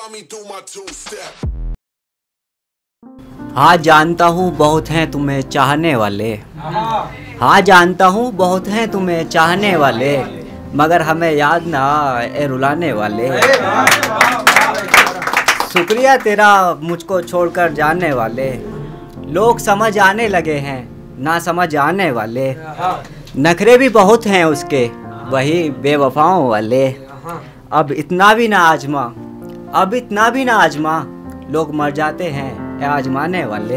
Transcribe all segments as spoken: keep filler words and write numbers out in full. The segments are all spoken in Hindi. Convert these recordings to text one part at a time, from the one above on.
हाँ जानता हूँ बहुत हैं तुम्हें चाहने वाले, हाँ जानता हूँ बहुत हैं तुम्हें चाहने वाले, मगर हमें याद ना ए रुलाने वाले। शुक्रिया तेरा मुझको छोड़कर जाने वाले, लोग समझ आने लगे हैं ना समझ आने वाले। नखरे भी बहुत हैं उसके वही बेवफाओं वाले। अब इतना भी ना आजमा, अब इतना भी ना आजमा, लोग मर जाते हैं आजमाने वाले।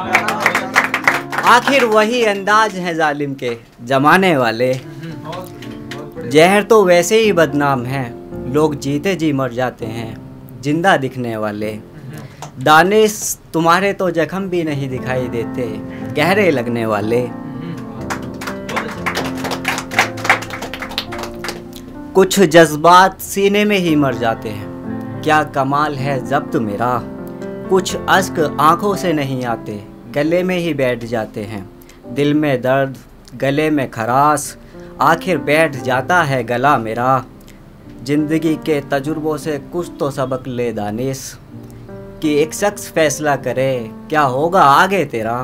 आखिर वही अंदाज है जालिम के जमाने वाले। जहर तो वैसे ही बदनाम है, लोग जीते जी मर जाते हैं जिंदा दिखने वाले। दानिश तुम्हारे तो जख्म भी नहीं दिखाई देते गहरे लगने वाले। कुछ जज्बात सीने में ही मर जाते हैं, क्या कमाल है ज़ब्त मेरा। कुछ अश्क आंखों से नहीं आते गले में ही बैठ जाते हैं। दिल में दर्द गले में खराश, आखिर बैठ जाता है गला मेरा। ज़िंदगी के तजुर्बों से कुछ तो सबक ले दानिश, कि एक शख्स फैसला करे क्या होगा आगे तेरा।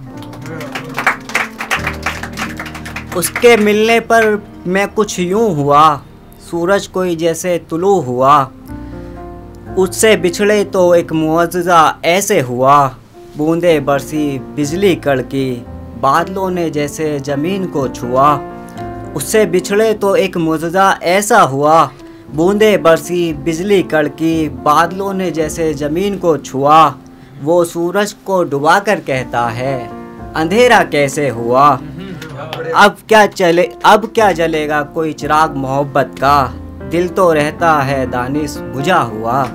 उसके मिलने पर मैं कुछ यूं हुआ, सूरज कोई जैसे तुलू हुआ। उससे बिछड़े तो एक मुआज़ा ऐसे हुआ, बूंदे बरसी बिजली कड़की, बादलों ने जैसे ज़मीन को छुआ। उससे बिछड़े तो एक मुआज़ा ऐसा हुआ, बूंदे बरसी बिजली कड़की, बादलों ने जैसे ज़मीन को छुआ। वो सूरज को डुबा कर कहता है अंधेरा कैसे हुआ। अब क्या चले अब क्या जलेगा कोई चिराग मोहब्बत का, दिल तो रहता है दानिश बुझा हुआ।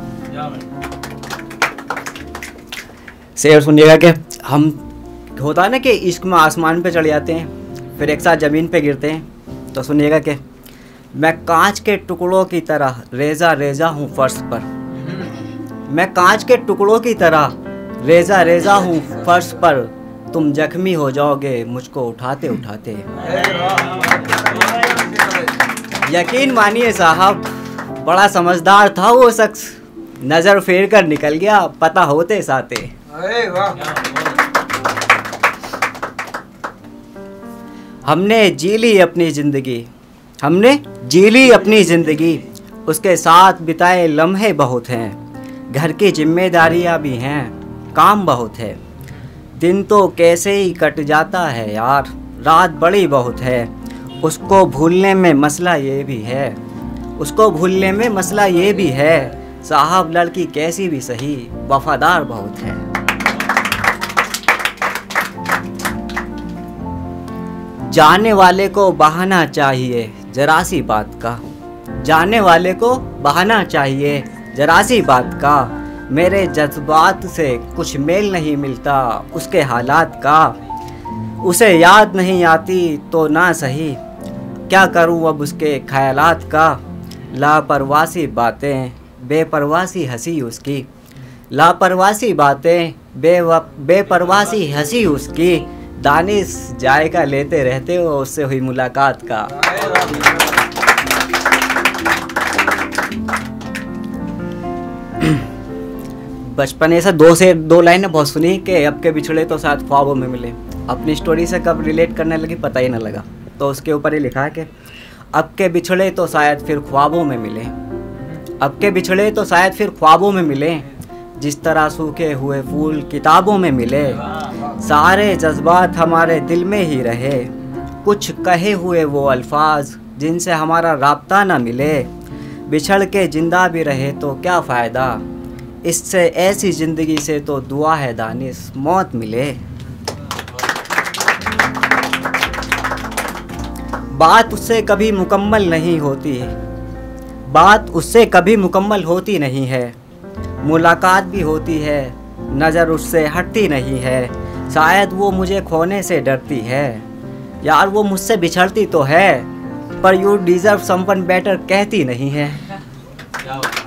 शेर सुनिएगा कि हम होता है ना कि इश्क में आसमान पे चढ़ जाते हैं फिर एक साथ ज़मीन पे गिरते हैं। तो सुनिएगा कि मैं कांच के टुकड़ों की तरह रेजा रेजा हूँ फर्श पर, मैं कांच के टुकड़ों की तरह रेजा रेजा हूँ फर्श पर, तुम जख्मी हो जाओगे मुझको उठाते उठाते। यकीन मानिए साहब बड़ा समझदार था वो शख्स, नज़र फेर कर निकल गया पता होते साथे। हमने जी ली अपनी ज़िंदगी, हमने जी ली अपनी ज़िंदगी, उसके साथ बिताए लम्हे बहुत हैं। घर की जिम्मेदारियां भी हैं, काम बहुत है। दिन तो कैसे ही कट जाता है यार, रात बड़ी बहुत है। उसको भूलने में मसला ये भी है, उसको भूलने में मसला ये भी है, साहब लड़की कैसी भी सही वफादार बहुत है। जाने वाले को बहाना चाहिए जरा सी बात का, जाने वाले को बहाना चाहिए जरा सी बात का। मेरे जज्बात से कुछ मेल नहीं मिलता उसके हालात का, उसे याद नहीं आती तो ना सही, क्या करूं अब उसके ख्यालात का। लापरवाही बातें बेपरवाही हंसी उसकी, लापरवाही बातें बे बेपरवाही हंसी उसकी। दानिश जायका लेते रहते हो उससे हुई मुलाकात का। बचपन ऐसा दो से दो लाइनें बहुत सुनी कि अब के बिछड़े तो साथ ख्वाबों में मिले। अपनी स्टोरी से कब रिलेट करने लगी पता ही ना लगा, तो उसके ऊपर ही लिखा है कि अब के बिछड़े तो शायद फिर ख्वाबों में मिले, अब के बिछड़े तो शायद फिर ख्वाबों में मिले, जिस तरह सूखे हुए फूल किताबों में मिले। सारे जज्बात हमारे दिल में ही रहे, कुछ कहे हुए वो अल्फाज जिनसे हमारा राब्ता ना मिले। बिछड़ के जिंदा भी रहे तो क्या फ़ायदा, इससे ऐसी ज़िंदगी से तो दुआ है दानिश मौत मिले। बात उससे कभी मुकम्मल नहीं होती है, बात उससे कभी मुकम्मल होती नहीं है। मुलाकात भी होती है नज़र उससे हटती नहीं है, शायद वो मुझे खोने से डरती है। यार वो मुझसे बिछड़ती तो है पर यू डिज़र्व समवन बेटर कहती नहीं है।